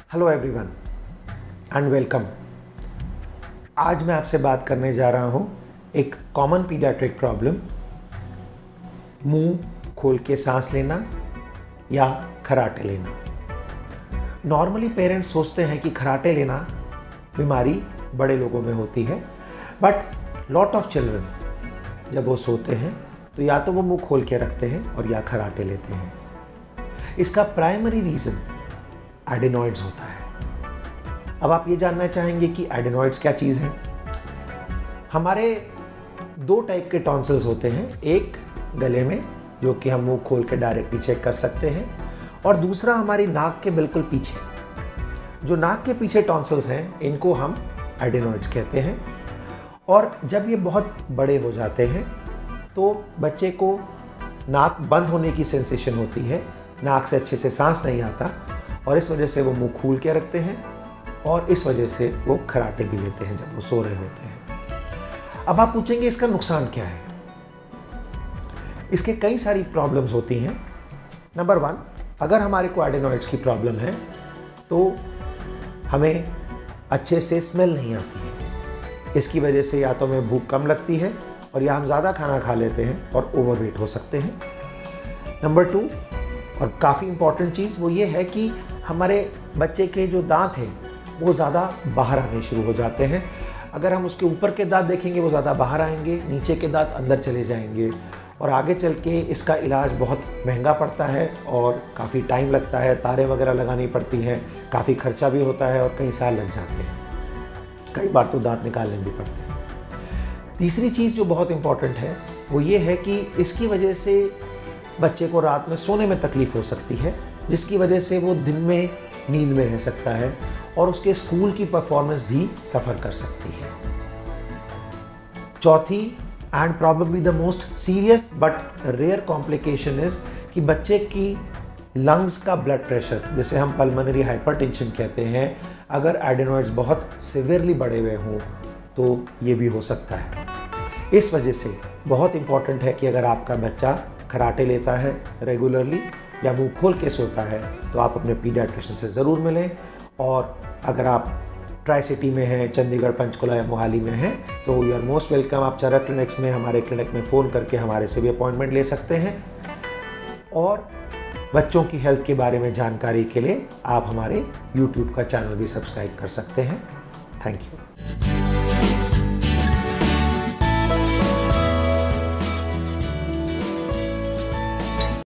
Hello everyone and welcome. आज मैं आपसे बात करने जा रहा हूँ एक कॉमन पीडियाट्रिक प्रॉब्लम, मुंह खोल के सांस लेना या खराटे लेना। नॉर्मली पेरेंट्स सोचते हैं कि खराटे लेना बीमारी बड़े लोगों में होती है, बट लॉट ऑफ चिल्ड्रन जब वो सोते हैं तो या तो वो मुंह खोल के रखते हैं और या खराटे लेते हैं। इसका प्राइमरी रीज़न एडेनॉइड्स होता है। अब आप ये जानना चाहेंगे कि एडेनॉइड्स क्या चीज़ है। हमारे दो टाइप के टॉन्सिल्स होते हैं, एक गले में जो कि हम मुंह खोल के डायरेक्टली चेक कर सकते हैं, और दूसरा हमारी नाक के बिल्कुल पीछे। जो नाक के पीछे टॉन्सिल्स हैं इनको हम एडेनॉइड्स कहते हैं। और जब ये बहुत बड़े हो जाते हैं तो बच्चे को नाक बंद होने की सेंसेशन होती है, नाक से अच्छे से सांस नहीं आता, और इस वजह से वो मुंह खोल के रखते हैं और इस वजह से वो खराटे भी लेते हैं जब वो सो रहे होते हैं। अब आप पूछेंगे इसका नुकसान क्या है। इसके कई सारी प्रॉब्लम्स होती हैं। नंबर 1, अगर हमारे को एडेनॉइड्स की प्रॉब्लम है तो हमें अच्छे से स्मेल नहीं आती है। इसकी वजह से या तो हमें भूख कम लगती है और या हम ज़्यादा खाना खा लेते हैं और ओवरवेट हो सकते हैं। नंबर 2, और काफ़ी इम्पॉर्टेंट चीज़ वो ये है कि हमारे बच्चे के जो दांत हैं वो ज़्यादा बाहर आने शुरू हो जाते हैं। अगर हम उसके ऊपर के दांत देखेंगे वो ज़्यादा बाहर आएंगे, नीचे के दांत अंदर चले जाएंगे, और आगे चल के इसका इलाज बहुत महंगा पड़ता है और काफ़ी टाइम लगता है, तारें वगैरह लगानी पड़ती हैं, काफ़ी खर्चा भी होता है और कई साल लग जाते हैं, कई बार तो दांत निकालने भी पड़ते हैं। तीसरी चीज़ जो बहुत इम्पॉर्टेंट है वो ये है कि इसकी वजह से बच्चे को रात में सोने में तकलीफ़ हो सकती है, जिसकी वजह से वो दिन में नींद में रह सकता है और उसके स्कूल की परफॉर्मेंस भी सफ़र कर सकती है। चौथी and probably the most serious but rare complication is कि बच्चे की लंग्स का ब्लड प्रेशर, जिसे हम पल्मोनरी हाइपरटेंशन कहते हैं, अगर एडेनॉइड्स बहुत सिवियरली बढ़े हुए हों तो ये भी हो सकता है। इस वजह से बहुत इम्पॉर्टेंट है कि अगर आपका बच्चा खराटे लेता है रेगुलरली या मुंह खोल के सोता है तो आप अपने पीडियाट्रिशियन से ज़रूर मिलें। और अगर आप ट्राई सिटी में हैं, चंडीगढ़, पंचकुला या मोहाली में हैं, तो यू आर मोस्ट वेलकम। आप चरक क्लिनिक्स में, हमारे क्लिनिक में फ़ोन करके हमारे से भी अपॉइंटमेंट ले सकते हैं। और बच्चों की हेल्थ के बारे में जानकारी के लिए आप हमारे YouTube का चैनल भी सब्सक्राइब कर सकते हैं। Thank you.